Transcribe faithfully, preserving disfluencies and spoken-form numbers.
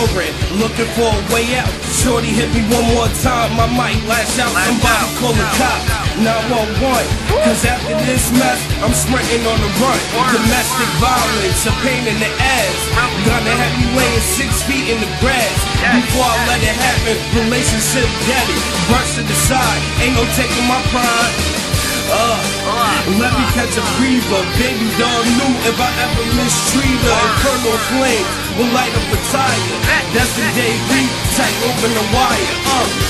ignoring, looking for a way out. Shorty hit me one more time, I might lash out. Somebody call the cops, nine one one. Cause after this mess, I'm sprinting on the run. Domestic violence, a pain in the ass. Gonna have me laying six feet in the grass. Before I let it happen, relationship daddy. Brush to the side, ain't no taking my pride. Uh, let me catch a breather. Baby dog knew if I ever mistreat her. Infernal flames will light up a tire. That's the day we tight open the wire. Uh